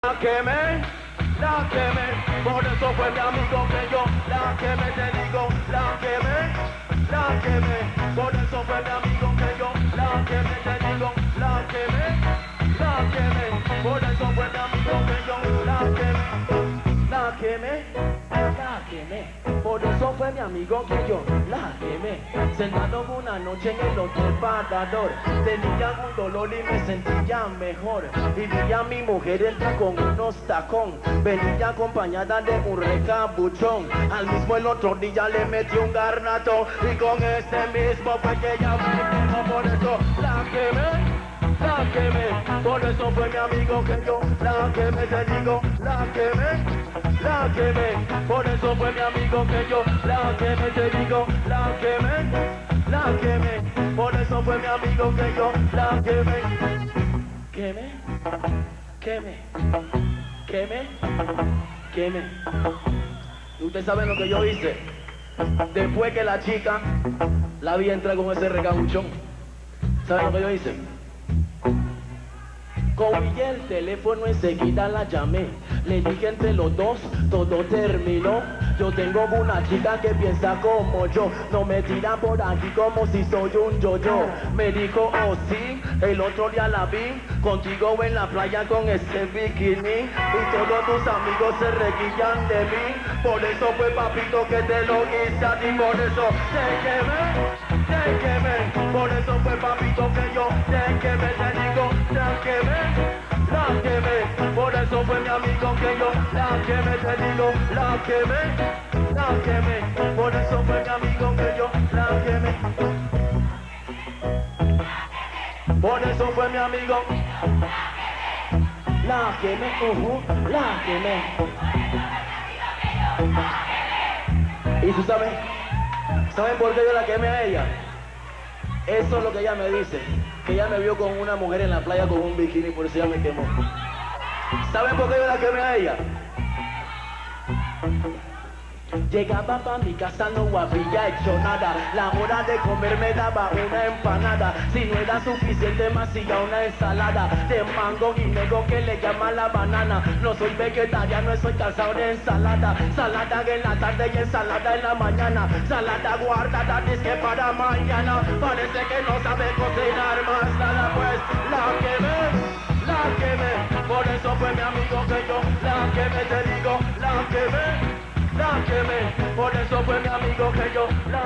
La quemé, por eso fue mi amigo que yo la quemé, te digo, la quemé, por eso fue mi amigo que yo la quemé, te digo, la quemé, por eso fue mi amigo que yo la quemé, por eso fue mi amigo que yo la quemé, sentado una noche en el hotel Parador, tenía un dolor y me sentía mejor, y vi a mi mujer entra con unos tacón, venía acompañada de un recabuchón, al mismo el otro día le metí un garnatón, y con este mismo fue que ella me quemó, por eso la quemé, por eso fue mi amigo que yo la quemé, te digo, la quemé, por eso fue mi amigo que yo la quemé, te digo, la quemé, por eso fue mi amigo que yo la quemé. Y ustedes saben lo que yo hice. Después que la chica la vi entrar con ese recabuchón, ¿saben lo que yo hice? Cogí el teléfono, enseguida la llamé. Le dije entre los dos, todo terminó. Yo tengo una chica que piensa como yo. No me tiran por aquí como si soy un yo-yo. Me dijo, oh sí, el otro día la vi contigo en la playa con ese bikini. Y todos tus amigos se reguillan de mí. Por eso fue papito que te lo hice a ti. Por eso te quemé. Por eso fue papito que yo te quemé, te digo, la quemé. Por eso fue mi amigo que yo la quemé, te digo, la quemé. Por eso fue mi amigo que yo la quemé. Por eso fue mi amigo. La quemé, la quemé. ¿Y tú sabes? ¿Saben por qué yo la quemé a ella? Eso es lo que ella me dice, que ella me vio con una mujer en la playa con un bikini, por eso ella me quemó. ¿Saben por qué yo la quemé a ella? Llegaba pa' mi casa, no había hecho nada. La hora de comer me daba una empanada. Si no era suficiente, me hacía una ensalada de mango guineo que le llaman la banana. No soy vegetariano, soy calzado de ensalada. Salada en la tarde y ensalada en la mañana. Salada guardada, disque para mañana. Parece que no sabe cocinar más nada, pues la quemé. Por eso fue mi amigo que yo la quemé, te digo, la quemé. Por eso fue mi amigo que yo la